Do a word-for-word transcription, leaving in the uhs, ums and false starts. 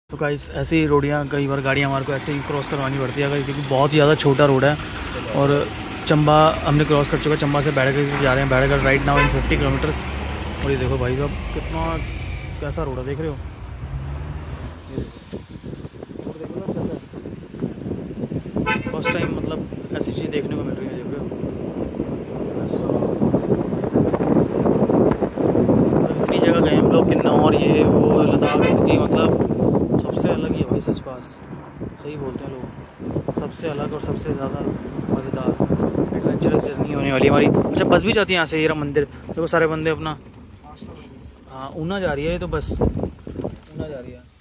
तो गाइस ऐसे ही रोडियाँ कई बार गाड़ियाँ हमारे को ऐसे ही क्रॉस करवानी पड़ती है क्योंकि बहुत ज़्यादा छोटा रोड है। और चंबा हमने क्रॉस कर चुका है, चंबा से बैड़गढ़ जा रहे हैं, Baidgarh right now in fifty kilometres. और ये देखो भाई साहब कितना कैसा रोड है, देख रहे हो, रोड देखो ना कैसा है। फर्स्ट टाइम मतलब ऐसी चीज़ देखने को मिल रही है, देख रहे हो। इतनी जगह गए हम लोग, किन्नौर ये वो लद्दाख स्पीति, मतलब सबसे अलग ही है भाई, सच पास सही बोलते हैं लोग, सबसे अलग और सबसे ज़्यादा मज़ेदार एडवेंचरस जर्नी होने वाली हमारी। अच्छा बस भी जाती है यहाँ से, ये रहा मंदिर देखो, सारे बंदे अपना, हाँ ऊना जा रही है ये तो बस, ऊना जा रही है।